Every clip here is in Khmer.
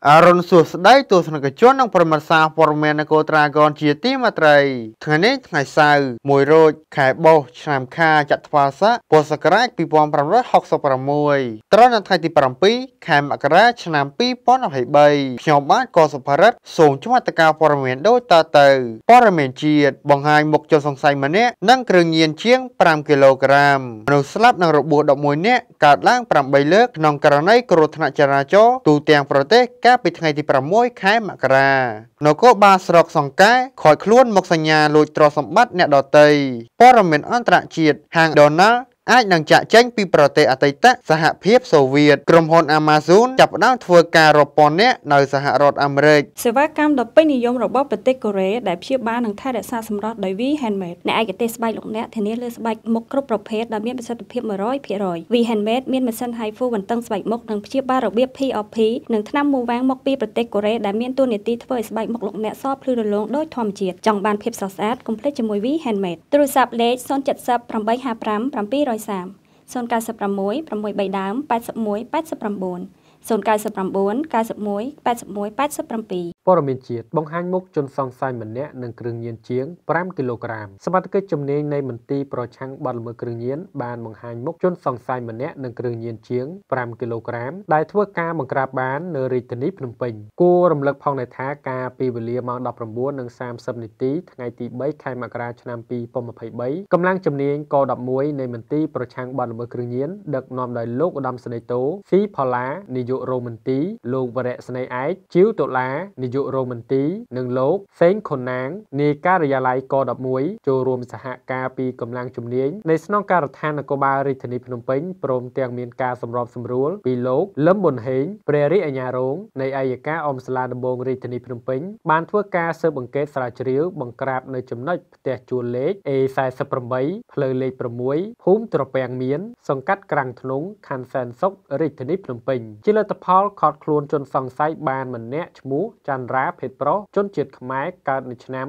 រុនសួស្តីទស្សនិកជននិងប្រិមត្តសាព័ត៌មាននគរត្រាហ្គនជាទីមេត្រីថ្ងៃនេះថ្ងៃសៅរ៍1រោចខែបុស្សឆ្នាំខាចត្វាស័កពុរសករាជ2566ត្រូវនៅថ្ងៃទី7ខែមករាឆ្នាំ2023ខ្ញុំបាទកសុភរិទ្ធសូមជម្រាបការព័ត៌មានដូចតទៅព័ត៌មានជាតិបង្ហាញមុខជនសង្ស័យម្នាក់និងគ្រឿងញៀនជាង5គីឡូក្រាមមនុស្សស្លាប់និងរបួស11នាក់កើតឡើង8លើកក្នុងករណីគ្រោះថ្នាក់ចរាចរណ៍ទូទាំងប្រទេសកាលពីថ្ងៃទី6ខែមករានគរបាលស្រុកសង្កែខ້ອຍខ្លួនមកសញ្ញាលួចទ្រព្យសម្បត្តិអ្នកដទៃព័ត៌មានអន្តរជាតិហាងដូណាល់អាចនឹងចាក់ចេញពីប្រទេសអតីតសហភាពសូវៀតក្រុមហ៊ុន Amazon ចាប់ផ្ដើមធ្វើការរាប់ពាន់នាក់នៅសហរដ្ឋអាមេរិកសេវាកម្មដ៏ពេញនិយមរបស់ប្រទេសកូរ៉េដែលព្យាបាលនិងថែរក្សាសម្រស់ដោយ V Handmade អ្នកឯកទេសស្បែកលោកអ្នកធានាលើស្បែកមុខគ្រប់ប្រភេទដែលមានប្រសិទ្ធភាព 100% V Handmade មានម៉ាស៊ីន HIFU បន្ទឹងស្បែកមុខនិងព្យាបាលរបៀប PRP និងថ្នាំមូវាំងមកពីប្រទេសកូរ៉េដែលមានតួនាទីធ្វើឲ្យស្បែកមុខលោកអ្នកសភ្លឺរលោងដោយធម្មជាតិចង់បានភាពស្រស់ស្អាតកុំភ្លេចជាមួយ V Handmade ទូរស័ព្ទលេខ070 855 730 096 632 81 81 89 91 81 87 ព័ត៌មានជាតិបង្ហាញមុខជនសង្ស័យម្នាក់នឹងគ្រឿងញៀនជាង5គីឡូក្រាមសមត្ថកិច្ចជំនាញនៃមន្ទីរប្រឆាំងបទល្មើសគ្រឿងញៀនបានបង្ហាញមុខជនសង្ស័យម្នាក់នឹងគ្រឿងញៀនជាង5គីឡូក្រាមដែលធ្វើការបង្ក្រាបបាននៅរាជធានីភ្នំពេញគួររំលឹកផងដែរថាការពីវេលាម៉ោង 19:30 នាទីថ្ងៃទី3ខែមករាឆ្នាំ2023កម្លាំងជំនាញក11នៃមន្ទីរប្រឆាំងបទល្មើសគ្រឿងញៀនដឹកនាំដោយលោកឧត្តមសេនីយ៍តូស៊ីផល្លានាយករងមន្ទីរលោកវរៈស្នេហ៍ឯកជីវតុលានាយករងមន្ទីរនិងលោកសេងខុនណាងនាយការិយាល័យក11ចូលរួមសហការពីកម្លាំងជំនាញនៃស្នងការដ្ឋាននគរបាលរាជធានីភ្នំពេញព្រមទាំងមានការសម្របសម្រួលពីលោកលឹមប៊ុនហេងព្រះរាជអាជ្ញារងនៃអัยការអមសាលាដំបងរាជធានីភ្នំពេញបានធ្វើការស៊ើបអង្កេតស្រាវជ្រាវបង្ក្រាបនៅចំណុចផ្ទះជួលលេខ A48 ផ្លូវលេខ6ភូមិត្រពាំងមានសង្កាត់ក្រាំងធ្នង់ខណ្ឌសែនសុខរាជធានីភ្នំពេញជាលទ្ធផលខត់ខ្លួនជនសង្ស័យបានម្នាក់ឈ្មោះច័ន្ទរាភេទប្រុសជនជាតិខ្មែរកើតនៅឆ្នាំ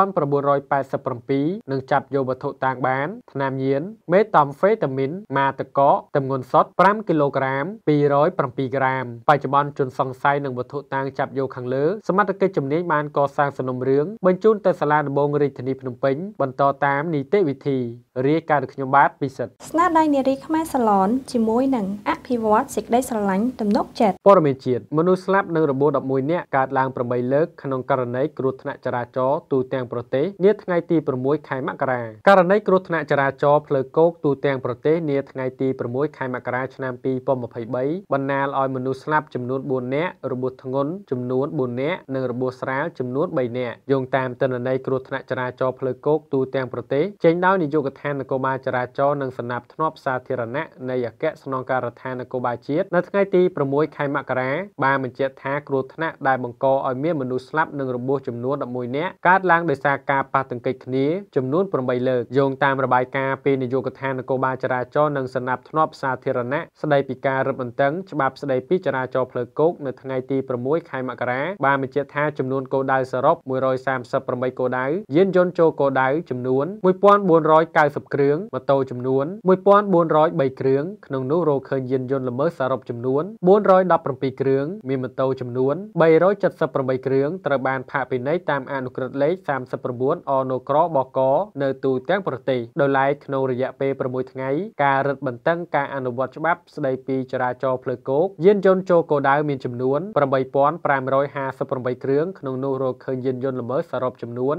1987និងចាប់យកវត្ថុតាងបានថ្នាំញៀនមេតាំហ្វេតាមីនម៉ាតកកទម្ងន់សុទ្ធ5គីឡូក្រាម207ក្រាមបច្ចុប្បន្នជនសង្ស័យនិងវត្ថុតាងចាប់យកខាងលើសមត្ថកិច្ចជំនាញបានកសាងសំណុំរឿងបញ្ជូនទៅសាលាដំបងរាជធានីភ្នំពេញបន្តតាមនីតិវិធីរាយការណ៍ពីខ្ញុំបាទពិសិដ្ឋស្នាដៃនារីខ្មែរសាឡនជាមួយនឹងអភិវឌ្ឍសេចក្តីស្រឡាញ់ទំនុកចិត្តព័ត៌មានជាតិមនុស្សស្លាប់និងរបួស11នាក់កើតឡើង8លើកក្នុងករណីគ្រោះថ្នាក់ចរាចរណ៍ទូទាំងប្រទេសនាថ្ងៃទី6ខែមករាករណីគ្រោះថ្នាក់ចរាចរណ៍ផ្លូវគោកទូទាំងប្រទេសនាថ្ងៃទី6ខែមករាឆ្នាំ2023បណ្ដាលឲ្យមនុស្សស្លាប់ចំនួន4នាក់របួសធ្ងន់ចំនួន4នាក់និងរបួសស្រាលចំនួន3នាក់យោងតាមទិន្នន័យគ្រោះថ្នាក់ចរាចរណ៍ផ្លូវគោកទូទាំងប្រទេសចេញដោយនាយកដ្ឋាននគរបាលចរាចរណ៍និងសណ្ដាប់ធ្នាប់សាធារណៈនៃអគ្គស្នងការដ្ឋាននគរបាលជាតិនៅថ្ងៃទី6ខែមករាបានបញ្ជាក់ថាគ្រោះថ្នាក់ដែលបង្កឲ្យមានមនុស្សស្លាប់និងរបួសចំនួន11នាក់កើតឡើងដោយសារការប៉ះទង្គិចគ្នាចំនួន8លើកយោងតាមរបាយការណ៍ពីនាយកដ្ឋាននគរបាលចរាចរណ៍និងសណ្ដាប់ធ្នាប់សាធារណៈស្ដីពីការរឹតបន្តឹងច្បាប់ស្ដីពីចរាចរណ៍ផ្លូវគោកនៅថ្ងៃទី6ខែមករាបានបញ្ជាក់ថាចំនួនគោលដៅសរុប138គោលដៅយានយន្តចូលគោលដៅចំនួន1490គ្រឿងម៉ូតូចំនួន1403គ្រឿងក្នុងនោះរកឃើញយានយន្តល្មើសសរុបចំនួន417គ្រឿងមានម៉ូតូចំនួន378គ្រឿងត្រូវបានផាកពិន័យតាមអនុក្រឹត្យលេខ39អនក្របកនៅទូទាំងប្រទេសដោយឡែកក្នុងរយៈពេល6ថ្ងៃការរឹតបន្តឹងការអនុវត្តច្បាប់ស្ដីពីចរាចរណ៍ផ្លូវគោកយានយន្តចូលគោលដៅមានចំនួន8558គ្រឿងក្នុងនោះរកឃើញយានយន្តល្មើសសរុបចំនួន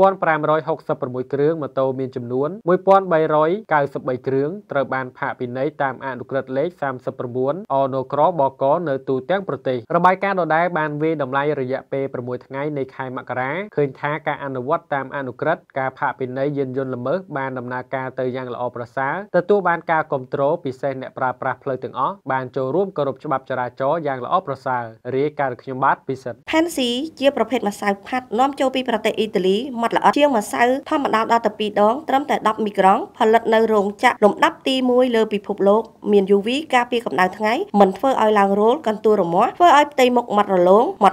1566គ្រឿងម៉ូតូមានចំនួន1393គ្រឿងត្រូវបានផាកពិន័យតាមអនុក្រឹត្យលេខ39អនក្របកនៅទូទាំងប្រទេសរបាយការណ៍ដដែលបានវាយតម្លៃរយៈពេល6ថ្ងៃនៃខែមករាឃើញថាការអនុវត្តតាមអនុក្រឹត្យការផាកពិន័យយានយន្តល្មើសបានដំណើរការទៅយ៉ាងល្អប្រសើរទទួលបានការគាំទ្រពិសេសអ្នកប្រើប្រាស់ផ្លូវទាំងអស់បានចូលរួមគោរពច្បាប់ចរាចរណ៍យ៉ាងល្អប្រសើររាយការណ៍ខ្ញុំបាទពិសិដ្ឋផាន់ស៊ីជាប្រភេទម្សៅផាត់នាំចូលពីប្រទេសអ៊ីតាលីម៉ត់ល្អិតជាងម្សៅធម្មតាដល់ទៅ2ដងត្រឹមតែ10មីក្រង់ផលិតនៅរោងចក្រលំដាប់ទី1លើពិភពលោកមាន UV ការពារកម្ដៅថ្ងៃមិនធ្វើឲ្យឡើងរោលកន្ទួលរមាស់ធ្វើឲ្យផ្ទៃមុខម៉ត់រលោងម៉ត់ខៃ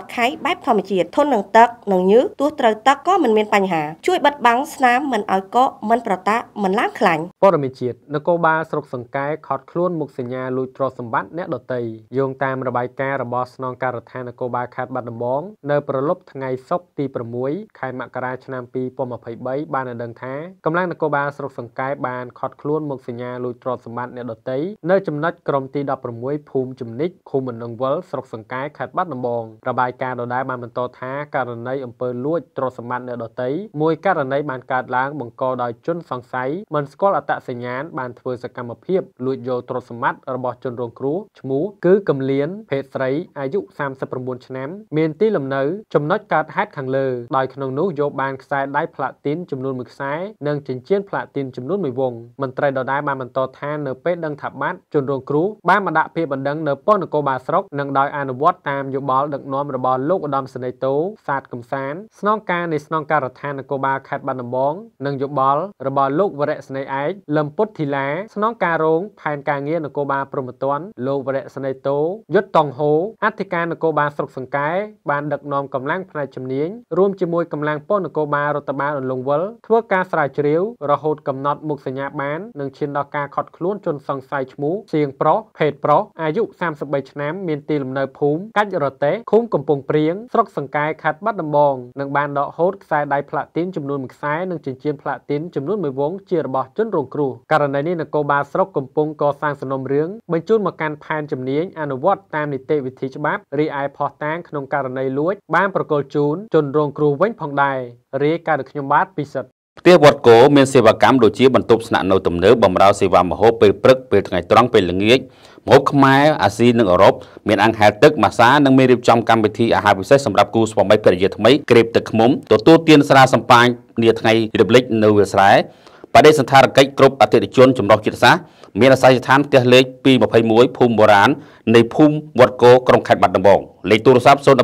បែបធម្មជាតិធន់នឹងទឹកនិងញើសទោះត្រូវទឹកក៏មិនមានបញ្ហាជួយបិទបាំងស្នាមមិនឲ្យកកមិនប្រតាក់មិនឡើងខ្លាញ់ព័ត៌មានជាតិនគរបាលស្រុកសង្កែខត់ខ្លួនមុខសញ្ញាលួចទ្រព្យសម្បត្តិអ្នកដទៃយោងតាមរបាយការណ៍របស់ស្នងការដ្ឋាននគរបាលខេត្តបាត់ដំបងនៅប្រលប់ថ្ងៃសុក្រទី6ខែមករាឆ្នាំ2023បានឲ្យដឹងថាកម្លាំងនគរបាលស្រុកសង្កែបានខត់ខ្លួនមុខសញ្ញាលួចទ្រព្យសម្បត្តិអ្នកដទៃនៅចំណុចក្រុមទី16ភូមិជំនិចឃុំបណ្ដឹងវល់ស្រុកសង្កែខេត្តបាត់ដំបងរបាយការណ៍ដដែលបានបន្តថាករណីអំពើលួចទ្រព្យសម្បត្តិអ្នកដទៃមួយករណីបានកើតឡើងបង្កដោយជនសង្ស័យមិនស្គាល់អត្តសញ្ញាណបានធ្វើសកម្មភាពលួចយកទ្រព្យសម្បត្តិរបស់ជនរងគ្រោះឈ្មោះគឺកំលៀនភេទស្រីអាយុ39ឆ្នាំមានទីលំនៅចំណុចកើតហេតុខាងលើដោយក្នុងនោះយកបានខ្សែដៃផ្លាទីនចំនួន1ខ្សែនិងចិញ្ចៀនផ្លាទីនចំនួន1វង់មន្ត្រីដដែលបានបន្តថានៅពេលដឹងថាបាត់ជនរងគ្រោះបានមកដាក់ពាក្យបណ្ដឹងនៅប៉ុស្តិ៍នគរបាលស្រុកនិងដោយអនុវត្តតាមយោបល់ដឹកនាំរបស់លោកឧត្តមសេនីយ៍តូសាទកំសាន្តស្នងការនៃស្នងការដ្ឋាននគរបាលខេត្តបាត់ដំបងនិងយោបល់របស់លោកវរៈស្នេហ៍ឯកលឹមពុតធីឡាស្នងការរងផែនការងារនគរបាលព្រំប្រទានលោកវរៈស្នេហ៍តូយុទ្ធតងហូអធិការនគរបាលស្រុកសង្កែបានដឹកនាំកម្លាំងផ្នែកជំនាញរួមជាមួយកម្លាំងប៉ុស្តិ៍នគរបាលរដ្ឋបាលអន្លង់វល់ធ្វើការស្រាវជ្រាវរហូតកំណត់មុខសញ្ញាបាននិងឈានដល់ការខត់ខ្លួនជនសង្ស័យឈ្មោះសៀងប្រុសភេទប្រុសអាយុ33ឆ្នាំមានទីលំនៅភូមិកាច់រតេឃុំកំពង់ព្រៀងស្រុកសង្កែខេត្តបាត់ដំបងនិងបានដកហូតខ្សែដៃផ្លាទីនចំនួន1ខ្សែនិងចិញ្ចៀនផ្លាទីនចំនួន1វង់ជារបស់ជនរងគ្រោះករណីនេះនគរបាលស្រុកកំពុងកសាងសំណុំរឿងបញ្ជូនមកកាន់ផែនជំនាញអនុវត្តតាមនីតិវិធីច្បាប់រីឯផុសតាងក្នុងករណីលួចបានប្រកល់ជូនជនរងគ្រោះវិញផងដែររាយការណ៍ដោយខ្ញុំបាទពិសិដ្ឋផ្ទះវត្តគោមានសេវាកម្មដូចជាបន្ទប់ស្នាក់នៅទំនើបបម្រើសេវាម្ហូបពេលព្រឹកពេលថ្ងៃត្រង់ពេលល្ងាចម្ហូបខ្មែរអាស៊ីនិងអឺរ៉ុបមានអាំងហែលទឹកម៉ាសានិងមានរៀបចំកម្មវិធីអាហារពិសេសសម្រាប់គូស្វាមីភរិយាថ្មីក្រេបទឹកឃ្មុំទទួលទានស្រាសម្ប៉ាញនាថ្ងៃរំលឹកនៅវាលស្រែបដិសណ្ឋារកិច្ចគ្រប់អតិថិជនចម្រុះជាតិសាសន៍មានអាស័យដ្ឋានផ្ទះលេខ221ភូមិបុរាណនៃភូមិវត្តគោក្រុងខេត្តបាត់ដំបងលេខទូរស័ព្ទ017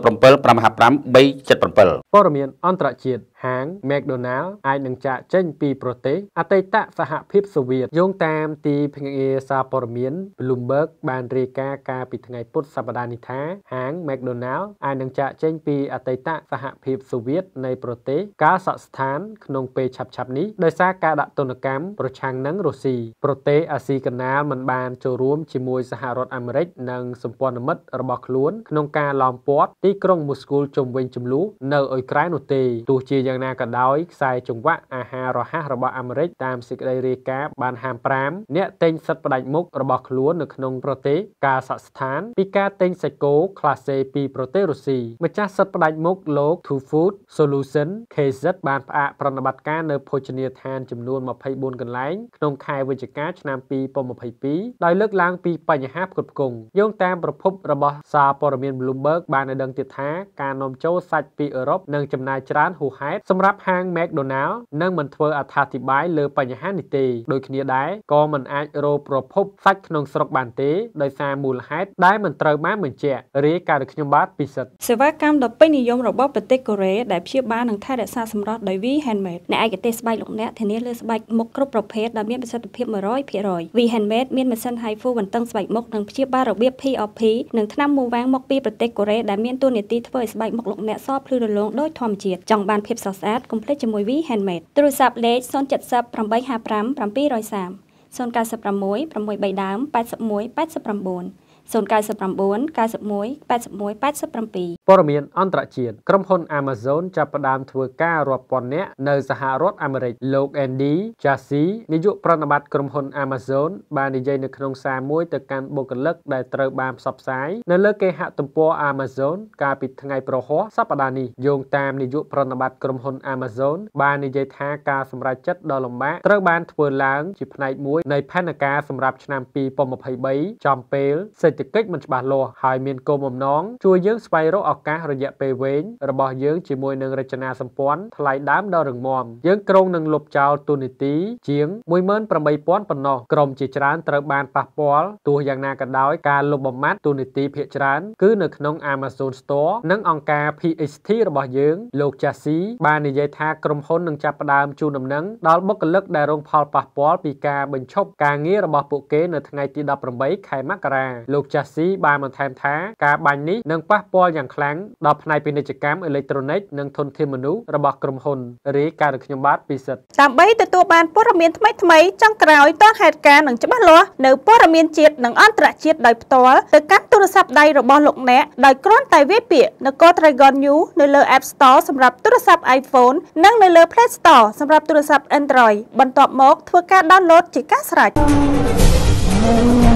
555 377 ព័ត៌មានអន្តរជាតិហាង McDonald អាចនឹងចាកចេញពីប្រទេសអតីតសហភាពសូវៀតយោងតាមទីភ្នាក់ងារសារព័ត៌មាន Bloomberg បានរាយការណ៍កាលពីថ្ងៃពុធសប្តាហ៍នេះថាហាង McDonald អាចនឹងចាកចេញពីអតីតសហភាពសូវៀតនៃប្រទេសកាហ្សាក់ស្ថានក្នុងពេលឆាប់ៗនេះដោយសារការដាក់ទណ្ឌកម្មប្រឆាំងនឹងរុស្ស៊ីប្រទេសអាស៊ីកណ្ដាលមិនបានចូលរួមជាមួយសហរដ្ឋអាមេរិកនិងសម្ព័ន្ធមិត្តរបស់ខ្លួនក្នុងការឡោមព័ទ្ធទីក្រុងមូស្គូជុំវិញជម្លោះនៅអ៊ុយក្រែននោះទេទោះជាយ៉ាងណាក៏ដោយខ្សែចង្វាក់អាហាររហ័សរបស់អាមេរិកតាមសេចក្តីរាយការណ៍បានហាម5អ្នកទិញសិទ្ធិផ្ដាច់មុខរបស់ខ្លួននៅក្នុងប្រទេសកាហ្សាក់ស្ថានពីការទិញសាច់គោក្លាសេពីប្រទេសរុស្ស៊ីម្ចាស់សិទ្ធិផ្ដាច់មុខលោក Two Food Solution KZ បានផ្អាកប្រតិបត្តិការនៅភោជនីយដ្ឋានចំនួន24កន្លែងក្នុងខែវិច្ឆិកាឆ្នាំ2022ដោយលើកឡើងពីបញ្ហាផ្គត់ផ្គង់យោងតាមប្រភពរបស់សារព័ត៌មាន Bloomberg បានឲ្យដឹងទៀតថាការនាំចូលសាច់ពីអឺរ៉ុបនឹងចំណាយច្រើនហួសហេតុសម្រាប់ហាង McDonald នឹងមិនធ្វើអត្ថាធិប្បាយលើបញ្ហានេះទេដូចគ្នាដែរក៏មិនអាចរកប្រភពសាច់ក្នុងស្រុកបានទេដោយសារមូលហេតុដែលមិនត្រូវបានបញ្ជាក់រាយការណ៍ដោយខ្ញុំបាទពិសិដ្ឋសេវាកម្មដ៏ពេញនិយមរបស់ប្រទេសកូរ៉េដែលព្យាបាលនិងថែរក្សាសម្រស់ដោយ V Handmade អ្នកឯកទេសស្បែកលោកអ្នកធានាលើស្បែកមុខគ្រប់ប្រភេទដែលមានប្រសិទ្ធភាព 100% V Handmade មានម៉ាស៊ីន HIFU បន្ទឹងស្បែកមុខនិងព្យាបាលរបៀប PRP និងថ្នាំមូវាំងមកពីប្រទេសកូរ៉េដែលមានតួនាទីធ្វើឲ្យស្បែកមុខលោកអ្នកសភ្លឺរលោងដោយធម្មជាតិចង់បានភាពស្រស់ស្អាតកុំភ្លេចជាមួយ V Handmade ទូរស័ព្ទលេខ070 855 730 096 632 81 89 099 91 81 87 ព័ត៌មានអន្តរជាតិក្រុមហ៊ុន Amazon ចាប់ផ្ដើមធ្វើការរាប់ពាន់នាក់នៅសហរដ្ឋអាមេរិកលោក Andy Jassy នាយកប្រតិបត្តិក្រុមហ៊ុន Amazon បាននិយាយនៅក្នុងសារមួយទៅកាន់បុគ្គលិកដែលត្រូវបានផ្សព្វផ្សាយនៅលើគេហទំព័រ Amazon កាលពីថ្ងៃប្រហ័សសប្តាហ៍នេះយោងតាមនាយកប្រតិបត្តិក្រុមហ៊ុន Amazon បាននិយាយថាការសម្រេចចិត្តដ៏លំបាកត្រូវបានធ្វើឡើងជាផ្នែកមួយនៃផែនការសម្រាប់ឆ្នាំ2023ចំពេលសេដ្ឋកិច្ចមិនច្បាស់លាស់ហើយមានគោលបំណងជួយយើងស្វែងរកឱកាសរយៈពេលវែងរបស់យើងជាមួយនឹងរចនាសម្ព័ន្ធថ្លៃដើមដ៏រឹងមាំយើងក្រុងនឹងលុបចោលទូនីតិជាង 18,000 ប៉ុណ្ណោះក្រុមជាច្រើនត្រូវបានប៉ះពាល់ទោះយ៉ាងណាក៏ដោយការលុបបំបាត់ទូនីតិភាគច្រើនគឺនៅក្នុង Amazon Store និងអង្គការ PHT របស់យើងលោក Jassy បាននិយាយថាក្រុមហ៊ុននឹងចាប់ផ្ដើមជូនដំណឹងដល់បុគ្គលិកដែលរងផលប៉ះពាល់ពីការបញ្ឈប់ការងាររបស់ពួកគេនៅថ្ងៃទី18ខែមករាលោកម្ចាស់ស៊ីបានបន្ថែមថាការបាញ់នេះនឹងប៉ះពាល់យ៉ាងខ្លាំងដល់ផ្នែកពាណិជ្ជកម្មអេឡិចត្រូនិកនិងធនធានមនុស្សរបស់ក្រុមហ៊ុនរាយការណ៍ខ្ញុំបាទពិសិដ្ឋដើម្បីទទួលបានព័ត៌មានថ្មីៗចុងក្រោយទាន់ហេតុការណ៍និងច្បាស់លាស់នៅព័ត៌មានជាតិនិងអន្តរជាតិដោយផ្ទាល់ទៅកាន់ទូរស័ព្ទដៃរបស់លោកអ្នកដោយគ្រាន់តែវាយពាក្យនគរ Dragon News នៅលើ App Store សម្រាប់ទូរស័ព្ទ iPhone និងនៅលើ Play Store សម្រាប់ទូរស័ព្ទ Android បន្ទាប់មកធ្វើការ download ជាការស្រេច